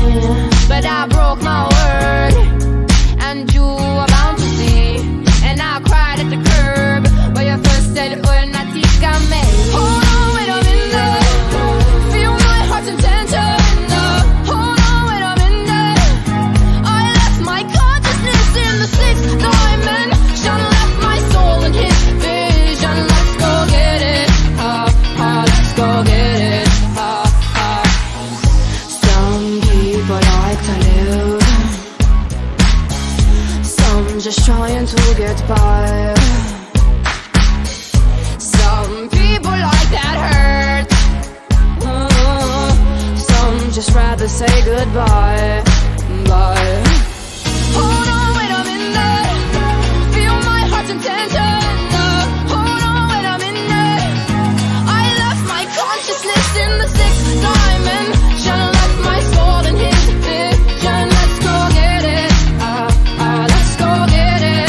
but I broke my word, and you were bound to see. And I cried at the curb where you first said, una tica me. Hold on, wait a minute, feel my heart's intention. Hold on, wait a minute, I left my consciousness in the sixth dimension, left my soul in his vision. Let's go get it, let's go get it. Some people like to live, some just trying to get by. Some people like that hurt, some just rather say goodbye. Bye. Hold on, wait a minute, feel my heart's intention. Hold on, wait a minute, I left my consciousness in the sixth dimension, left my soul in his vision. Let's go get it, let's go get it.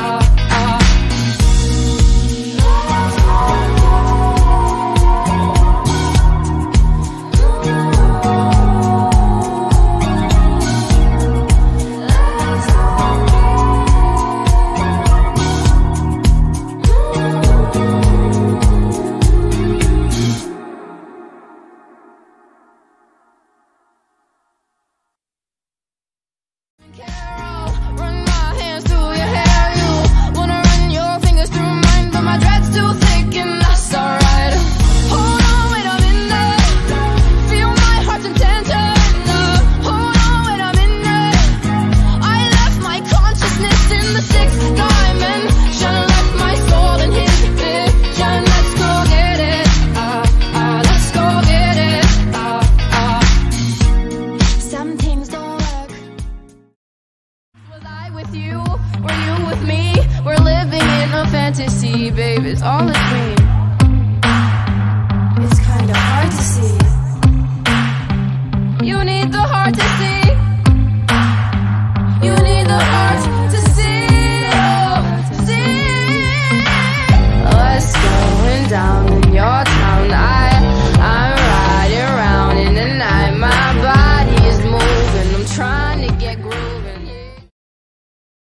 Carol, run my hands through your hair. You wanna run your fingers through mine, but my dread's too thick and that's alright. Hold on, wait a minute, feel my heart's intention. Hold on, wait a minute, I left my consciousness in the sixth dimension, left my soul in his vision. Let's go get it, let's go get it. Some things don't work. Was I with you? Were you with me? We're living in a fantasy, babe, it's all a dream. It's kinda hard to see. You need the heart to see. You need the heart to see. Oh, see. What's going down in your